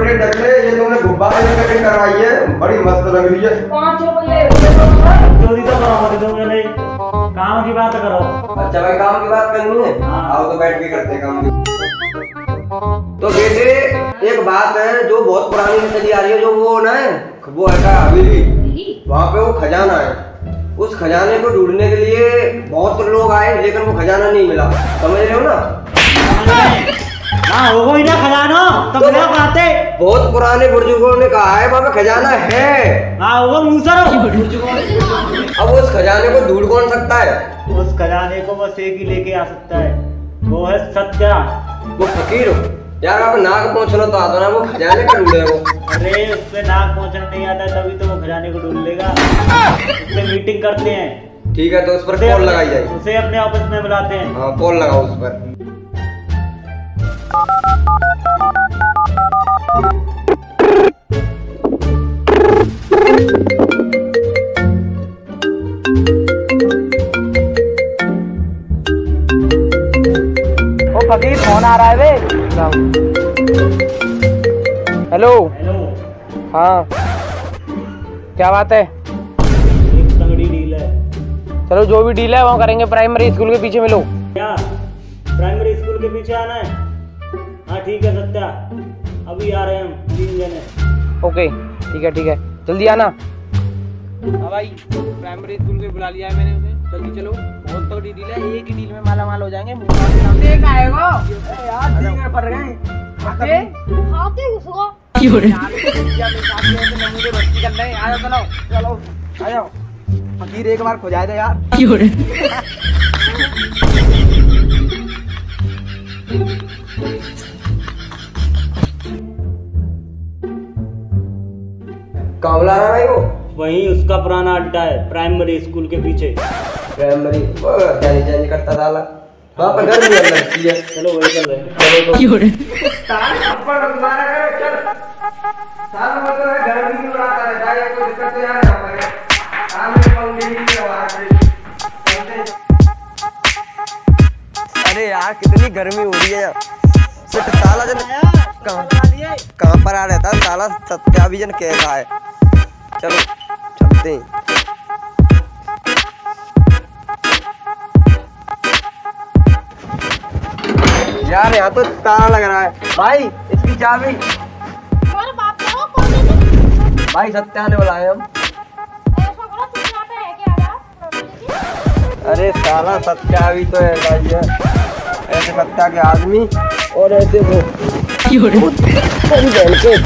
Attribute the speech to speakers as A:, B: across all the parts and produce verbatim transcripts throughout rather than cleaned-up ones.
A: बड़े डगले, ये तुमने गुब्बारे की कटिंग करवाई है, बड़ी मस्त लग रही है।
B: पाँच रुपये
C: चोरी तो करो दो नहीं, काम की बात करो।
A: अच्छा भाई काम की बात करनी है, आओ तो बैठ के करते हैं काम की। तो बेटे एक बात है जो बहुत पुरानी में चली आ रही है, जो वो ना है वो है हवेली, वहाँ पे वो खजाना है। उस खजाने को ढूंढने के लिए बहुत लोग आए लेकिन वो खजाना नहीं मिला, समझ रहे हो ना?
C: हाँ होगा ही ना खजाना, तब तो लोग आते।
A: बहुत पुराने बुजुर्गों ने कहा है वहाँ पे खजाना है।
C: हाँ होगा मूसर।
A: अब उस खजाने को ढूंढ कौन सकता है?
C: उस खजाने को बस एक ही लेके आ सकता है, वो है सत्या।
A: वो फकीर हो यार, आप नाक पहुँचना तो आता ना, वो खजाने का ढूंढे वो।
C: अरे उससे नाक पहुँचना नहीं आता, तभी तो वो खजाने को ढूंढ लेगा। उससे मीटिंग करते हैं।
A: ठीक है तो उस पर कॉल लगाई जाए।
C: उसे अपने ऑफिस में बुलाते हैं।
A: हाँ कॉल लगाओ उस पर।
B: ओ फकीर फोन आ रहा है बे। हेलो।
C: हेलो।
B: हाँ क्या बात है?
C: एक तगड़ी डील है।
B: चलो जो भी डील है वो करेंगे, प्राइमरी स्कूल के पीछे मिलो।
C: क्या प्राइमरी स्कूल के पीछे आना है? हाँ ठीक है सत्या, अभी आ रहे हैं हम तीन जने।
B: ओके ठीक है ठीक है, जल्दी आना। हाँ भाई प्राइमरी स्कूल से बुला लिया है मैंने उसे, जल्दी चलो। बहुत तगड़ी डील है, एक ही डील में माला माल हो जाएंगे। देख आएगा यार, ठीक है पड़ गए खाते खाते उसको क्यों रे यार, नमूने भर्ती कर ले। आ जाओ चलो चलो आ जाओ, फकीर एक बार खो जाए यार। क्यों रे
A: कहाँ बुला रहा है वो?
C: वहीं उसका पुराना अड्डा है, प्राइमरी स्कूल के पीछे।
A: प्राइमरी वो चेंज चेंज करता डाला, वहाँ पर घर भी लगती है।
C: चलो वही चल रहे हैं।
A: चलो तो
C: क्यों रे
A: ताली थप्पड़ तुम्हारा करे चल। साल मतलब है घर भी बुलाता है, जाए कोई दिक्कत तो यार ना पड़े। काम में पंगे नहीं करवा रहे। अरे यार कितनी गर्मी हो रही है यार, सिर्फ ताला जन कहाँ कहाँ पर आ रहता है ताला, सत्या भी जन कैसा है। चलो चलते हैं। यार यहाँ तो ताला लग रहा है भाई, इसकी चाबी भाई सत्या ने बुलाए हम। अरे साला सत्या भी तो ऐसा ही है, ऐसे सत्या के आदमी और ऐसे वो बहन के।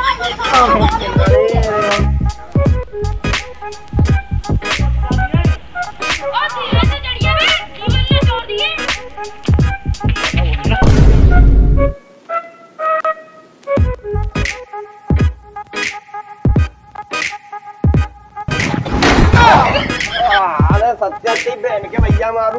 A: अरे सत्या की बहन के भैया मारू।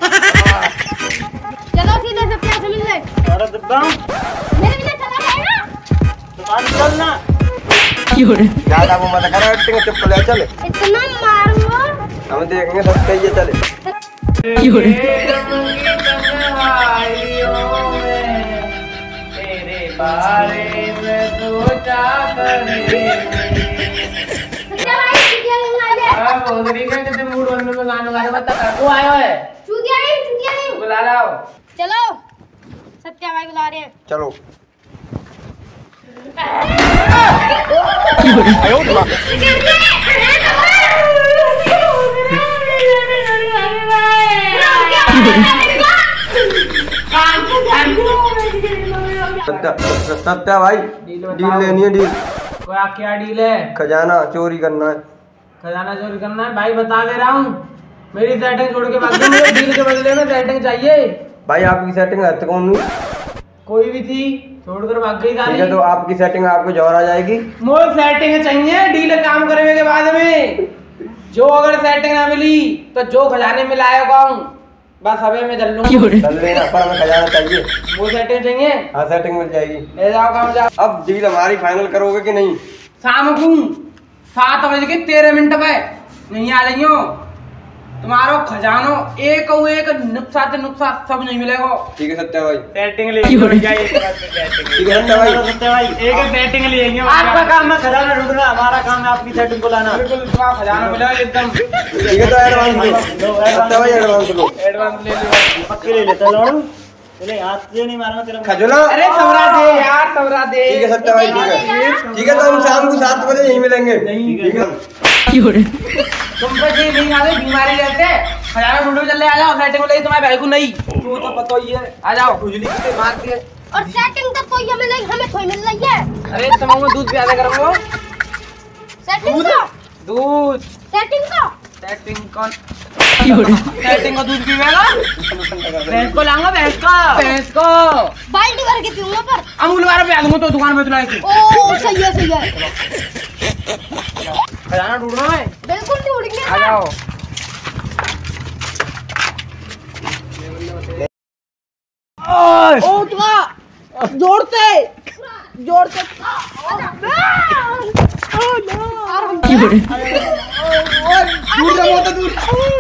D: चलो सीधे सत्या से मिल ले।
C: अरे दिब्बा
D: मेरे बिना चला जाएगा,
C: दुकान चलना।
A: क्यों रे ज्यादा वो मत कर, एक्टिंग चुप ले चले।
D: इतना मारूंगा
A: हम देखेंगे सत्या ये चले।
C: क्यों रे
B: तेरे बारे में सोचा करे मूड बनने में गाना गाना बता वो आयो है।
D: चूतिया नहीं चूतिया नहीं
B: बुला लाओ।
D: चलो सत्या भाई बुला रहे हैं।
A: चलो सत्या सत्या भाई डील लेनी है। डील
B: क्या डील है?
A: खजाना चोरी करना है।
B: खजाना चोरी करना है भाई, बता दे रहा हूँ। मेरी सेटिंग छोड़ के भाग गई, मुझे डील के बदले में सेटिंग चाहिए।
A: भाई आपकी सेटिंग है तो कौन हुई?
B: कोई भी थी, छोड़कर भाग गई।
A: ठीक है तो आपकी सेटिंग आपको जौहर आ जाएगी।
B: मोर सेटिंग चाहिए डील काम करने के बाद में। जो अगर सेटिंग ना मिली तो जो खजाने में लाया हूँ बस हवे में चल लूंगा।
A: चल लेना पर हमें खजाना चाहिए।
B: वो सेटिंग चाहिए?
A: हाँ सेटिंग मिल जाएगी।
B: ले जाओ काम जाओ।
A: अब डील हमारी फाइनल करोगे कि नहीं?
B: शाम को सात बज के तेरह मिनट पे नहीं आ रही हो। तुम्हारो खजानो एक और एक नुक्सा से नुक्सा सब नहीं मिलेगा।
A: ठीक है सत्या भाई।
C: सेटिंग ले जाइए
A: ठीक है सत्या भाई।
C: सत्या भाई एक सेटिंग ले आएंगे। आपका काम है खजाना ढूंढना, हमारा काम है आपकी सेटिंग को लाना।
B: बिल्कुल तुम्हारा खजाना मिलेगा एकदम।
A: ठीक है तो एडवांस दो सत्या भाई, एडवांस लो।
B: एडवांस ले लो।
C: पक्के ले लेता लौड़ू। चले हाथ से नहीं मारना तेरा।
A: खजोला।
B: अरे सवरा दे यार, सवरा दे।
A: ठीक है सत्या भाई, ठीक है ठीक है। तो हम शाम को सात बजे यहीं मिलेंगे। ठीक है।
B: तुम पे जी नहीं आते, बीमारी रहते। खजाना ढूंढो, चले आ जाओ। सेटिंग ले तुम्हारे भाई को नहीं, वो तो पता ही है। आ जाओ। खुजली से मारती है।
D: और सेटिंग तो कोई हमें नहीं, हमें कोई मिल रही है।
B: अरे समूह में दूध पिया दे करूंगा।
D: सेटिंग का
B: दूध
D: सेटिंग का
B: सेटिंग कौन सेटिंग का दूध पीवेगा? भैंस को लाऊंगा, भैंस का भैंस को
D: बाल्टी भर के पीऊंगा। पर
B: अमूल वाला पिया दूंगा तो दुकान में तुलाई थी।
D: ओ सही है, सही है।
B: खजाना ढूंढना है।
D: बिल्कुल ढूंढेंगे।
B: आ जाओ। ओ तुम्हारा जोर से जोर से दूर रहो तो दूर।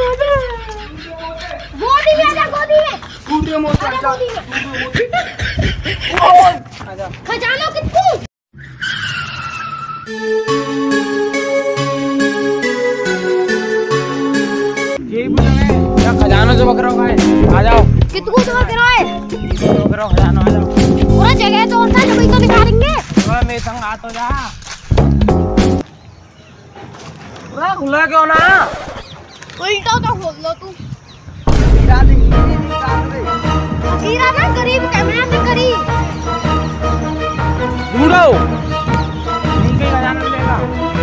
D: गोदी में आजा, गोदी में
B: दूर रहो तो
D: आजा, गोदी में।
B: आजा।
D: खजाना कितनी?
B: यही पूछोगे क्या खजाना जो बकरा हुआ है? आ जाओ।
D: कितनी दूर गिरा है?
B: बकरा खजाना, आ जाओ।
D: पूरा जगह तो होता है, तो निकालेंगे।
B: थोड़ा मेरे संग आ तो जा। पूरा खुला क्यों ना?
D: उल्टा तो खोल लो तू।
B: हीरा दे, हीरा दे।
D: हीरा ना करीब, कैमरा से करीब।
B: ढूंढो, ढूंढ के खजाना मिलेगा।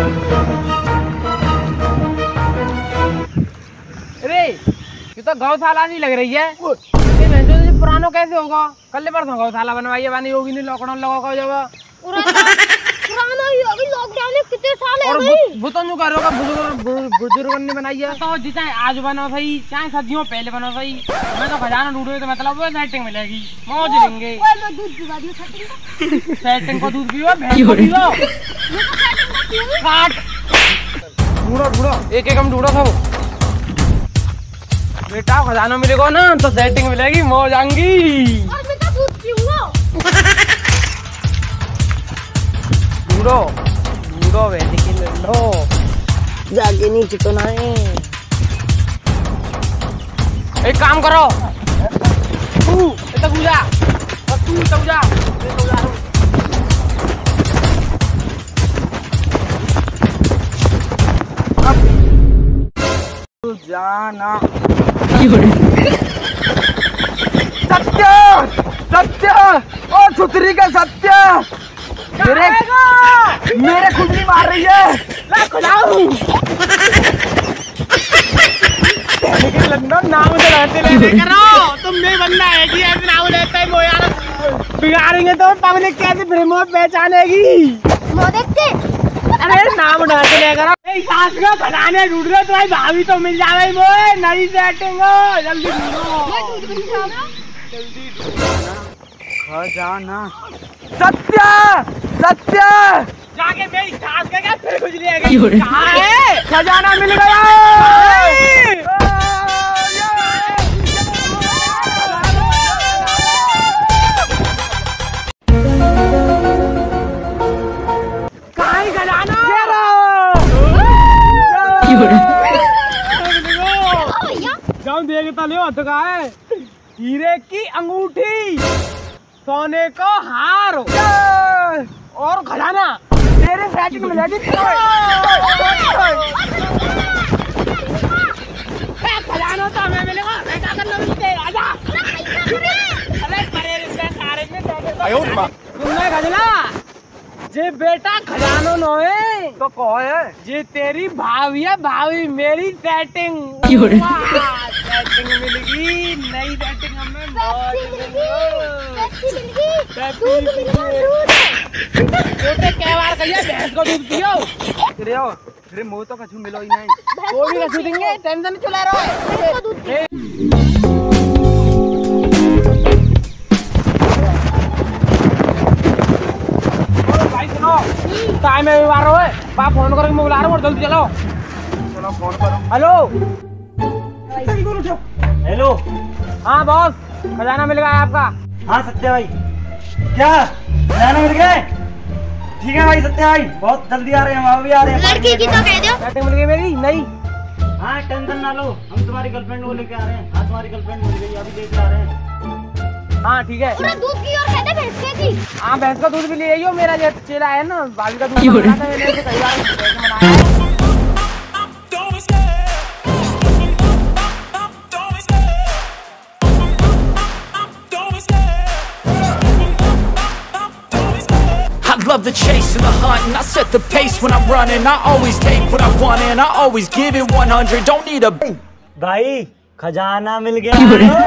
B: अरे ये तो गौशाला नहीं लग रही है। ये भैंसों से पुरानो कैसे होगा? कल परसों गौशाला बनवाई है, बनी होगी नहीं, लॉकडाउन लगा जब
D: पुराना पुराना ही होगी। लॉकडाउन में कितने साल है
B: और
D: भाई?
B: वो तो न्यू कह रहा बुजुर्ग बुजुर्ग ने बनाई है। तो जी चाहे आज बनो सही, चाहे सदियों पहले बनो सही, मैं तो खजाना ढूंढूंगी तो मतलब वो सेटिंग मिलेगी, मौज लेंगे।
D: ओए मैं दूध पिला दियो सेटिंग का।
B: सेटिंग को दूध पियो, भैंस को पियो।
D: मैं तो सेटिंग का पीऊंगी।
B: काट ढूंढो ढूंढो, एक एक हम ढूंढो सब। बेटा खजाना मिलेगा ना तो सेटिंग मिलेगी, मौज आएंगी।
D: और मैं तो दूध पीऊंगा।
B: ढूंढो ढूंढो, वैसे की ले लो, जाके नीचे तो ना है। एक काम करो, तू इतना पूजा, तू इतना पूजा, इतना पूजा। अब जाना। सत्य सत्य, ओ छुतरी का सत्य, मेरे मेरे खुजली मार रही है। मैं खुदाऊं। नाम तो रहते ले करो, तुम नहीं बनना है कि ऐसे नाम लेते हैं वो यार, बिगाड़ेंगे तो पब्लिक कैसे फिल्मों में पहचानेगी?
D: वो देखते।
B: अरे नाम ढांचे ले करो। सास का खजाने ढूंढ रहे तो भाई भाभी तो मिल जाएगी। मोए नई सेटिंग हो, जल्दी ढूंढो।
D: मैं दूध भी पिलाऊंगा।
B: जल्दी खजाना। सत्य सत्य, जाके मेरी सास के क्या फिर खुजली आ गई। कहाँ है? खजाना मिल गया। कहाँ है खजाना? जाऊं देखता लियो तो कहाँ है? हीरे की अंगूठी, सोने को हार और खजाना तेरे सेटिंग में मिलेगी। खजाना तो हमें मिलेगा। क्या करना मिलते? आजा। अरे परे रिश्ते सारे में सुनना खजना, जे बेटा खजानो नो है तो कौन है? जे तेरी भाभी है, भाभी मेरी सेटिंग। सेटिंग मिलेगी, नई सेटिंग हमें छोटे क्या बार कहिए, भैंस को दूध पियो। फिर आओ, फिर मुँह तो कछु मिलो ही नहीं। वो भी कछु देंगे, टेंशन नहीं चला रहा है। भाई सुनो, टाइम में बार है, पाप फोन करो, मैं बुला रहा हूँ और जल्दी चलो। चलो फोन करो। हेलो
C: उठो। हेलो।
B: हाँ बॉस, खजाना मिल गया है आपका।
C: हाँ सत्या भाई, क्या खजाना मिल गया? ठीक है भाई सत्या भाई, बहुत जल्दी आ रहे हैं, हम अभी आ रहे हैं।
D: लड़की की तो कह दो।
B: सेटिंग मिल गई मेरी नई।
C: हाँ टेंशन ना लो, हम तुम्हारी गर्लफ्रेंड को लेके आ रहे हैं। हाँ तुम्हारी गर्लफ्रेंड मिल गई, अभी लेके आ रहे हैं।
B: हाँ ठीक है।
D: पूरा दूध की और कहते भैंस की।
B: हाँ भैंस का दूध भी ले आइयो, मेरा जो चेला है ना भाभी का दूध बनाता है, मैंने उसे कई बार कैसे बनाया है।
E: I love the chase and the hunt, and I set the pace when I'm running. I always take what I want and I always give it one hundred. Don't need a
C: भाई खजाना मिल गया।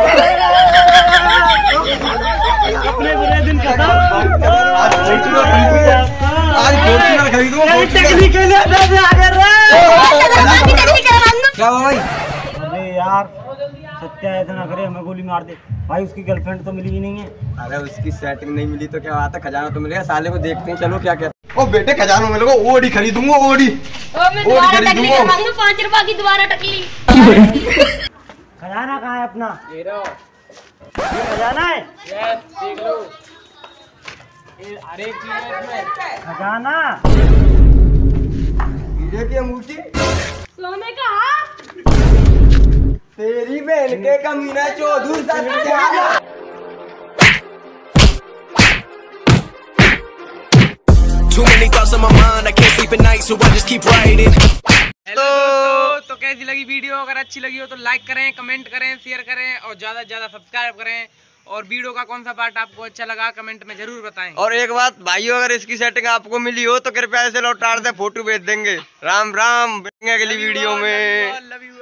C: अपने बुरे दिन खत्म। आज Fortuner खरीदूंगा। Technical
A: क्या हुआ भाई?
C: अरे यार सत्या ऐसा ना करे, हमें गोली मार दे भाई। उसकी गर्लफ्रेंड तो मिली ही नहीं है।
A: अरे उसकी सेटिंग नहीं मिली तो क्या बात है, खजाना तो मिलेगा। साले को देखते हैं, चलो क्या कहते। ओ बेटे खजाना मिलेगा, ओडी खरीदूंगा, ओडी ओडी खरीदूंगा।
D: पाँच रुपए की दोबारा टकली।
C: खजाना कहाँ है अपना?
B: ये लो।
C: ये खजाना है?
B: यस, देख लो। ये हर एक चीज है इसमें।
C: खजाना
A: हीरे की अंगूठी,
D: सोने का हार।
A: तेरी बहन के कमीना Chaudhary Satya.
E: Too many thoughts on my mind, I can't sleep at night, so I just keep writing.
B: Hello दोस्तों, तो कैसी लगी वीडियो? अगर अच्छी लगी हो तो लाइक करें, कमेंट करें, शेयर करें और ज्यादा से ज्यादा सब्सक्राइब करें। और वीडियो का कौन सा पार्ट आपको अच्छा लगा कमेंट में जरूर बताएं।
A: और एक बात भाइयों, अगर इसकी सेटिंग आपको मिली हो तो कृपया ऐसे लौटा दे, फोटो भेज देंगे। राम राम, मिलेंगे अगली वीडियो में।
B: Love you.